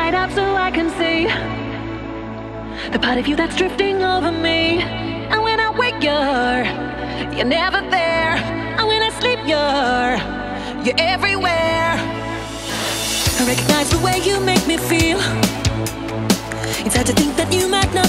light up so I can see the part of you that's drifting over me. And when I wake you're never there. And when I sleep you're everywhere. I recognize the way you make me feel. It's hard to think that you might not